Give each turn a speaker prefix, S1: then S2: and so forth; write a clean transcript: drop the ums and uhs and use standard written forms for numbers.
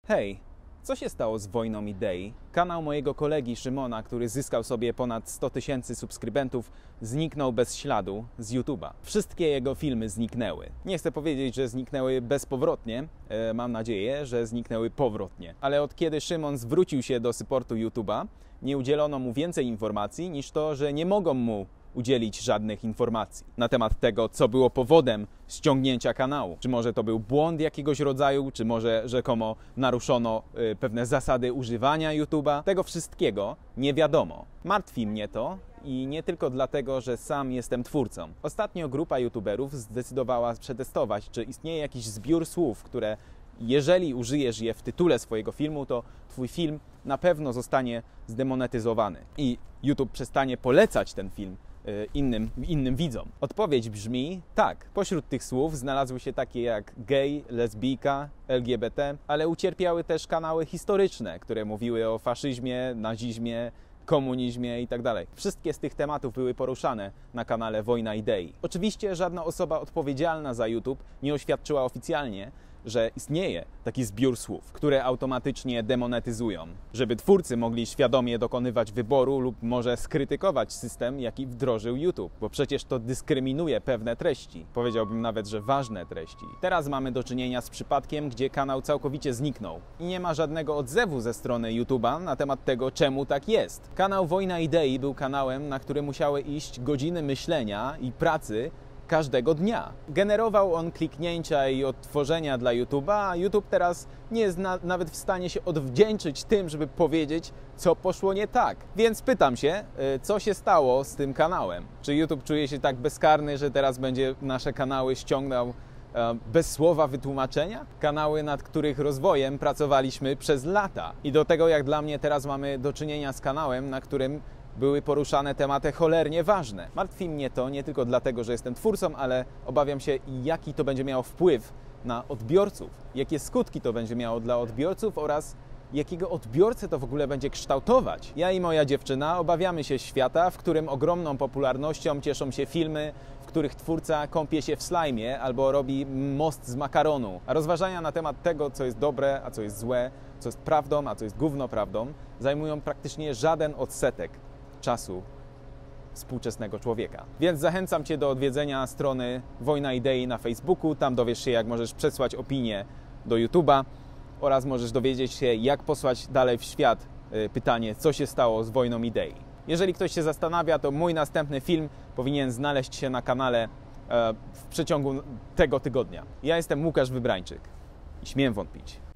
S1: Hej, co się stało z Wojną Idei? Kanał mojego kolegi Szymona, który zyskał sobie ponad 100 000 subskrybentów, zniknął bez śladu z YouTube'a. Wszystkie jego filmy zniknęły. Nie chcę powiedzieć, że zniknęły bezpowrotnie, mam nadzieję, że zniknęły powrotnie. Ale od kiedy Szymon zwrócił się do supportu YouTube'a, nie udzielono mu więcej informacji niż to, że nie mogą mu udzielić żadnych informacji na temat tego, co było powodem ściągnięcia kanału. Czy może to był błąd jakiegoś rodzaju, czy może rzekomo naruszono pewne zasady używania YouTube'a. Tego wszystkiego nie wiadomo. Martwi mnie to i nie tylko dlatego, że sam jestem twórcą. Ostatnio grupa YouTuberów zdecydowała przetestować, czy istnieje jakiś zbiór słów, które jeżeli użyjesz je w tytule swojego filmu, to twój film na pewno zostanie zdemonetyzowany i YouTube przestanie polecać ten film innym widzom. Odpowiedź brzmi tak. Pośród tych słów znalazły się takie jak gej, lesbijka, LGBT, ale ucierpiały też kanały historyczne, które mówiły o faszyzmie, nazizmie, komunizmie itd. Wszystkie z tych tematów były poruszane na kanale Wojna Idei. Oczywiście żadna osoba odpowiedzialna za YouTube nie oświadczyła oficjalnie, że istnieje taki zbiór słów, które automatycznie demonetyzują, żeby twórcy mogli świadomie dokonywać wyboru lub może skrytykować system, jaki wdrożył YouTube, bo przecież to dyskryminuje pewne treści, powiedziałbym nawet, że ważne treści. Teraz mamy do czynienia z przypadkiem, gdzie kanał całkowicie zniknął i nie ma żadnego odzewu ze strony YouTube'a na temat tego, czemu tak jest. Kanał Wojna Idei był kanałem, na który musiały iść godziny myślenia i pracy każdego dnia. Generował on kliknięcia i odtworzenia dla YouTube'a, a YouTube teraz nie jest nawet w stanie się odwdzięczyć tym, żeby powiedzieć, co poszło nie tak. Więc pytam się, co się stało z tym kanałem? Czy YouTube czuje się tak bezkarny, że teraz będzie nasze kanały ściągał bez słowa wytłumaczenia? Kanały, nad których rozwojem pracowaliśmy przez lata. I do tego, jak dla mnie, teraz mamy do czynienia z kanałem, na którym były poruszane tematy cholernie ważne. Martwi mnie to nie tylko dlatego, że jestem twórcą, ale obawiam się, jaki to będzie miało wpływ na odbiorców, jakie skutki to będzie miało dla odbiorców oraz jakiego odbiorcę to w ogóle będzie kształtować. Ja i moja dziewczyna obawiamy się świata, w którym ogromną popularnością cieszą się filmy, w których twórca kąpie się w slajmie albo robi most z makaronu. A rozważania na temat tego, co jest dobre, a co jest złe, co jest prawdą, a co jest gówno prawdą, zajmują praktycznie żaden odsetek czasu współczesnego człowieka. Więc zachęcam Cię do odwiedzenia strony Wojna Idei na Facebooku. Tam dowiesz się, jak możesz przesłać opinię do YouTube'a oraz możesz dowiedzieć się, jak posłać dalej w świat pytanie, co się stało z Wojną Idei. Jeżeli ktoś się zastanawia, to mój następny film powinien znaleźć się na kanale w przeciągu tego tygodnia. Ja jestem Łukasz Wybrańczyk i śmiem wątpić.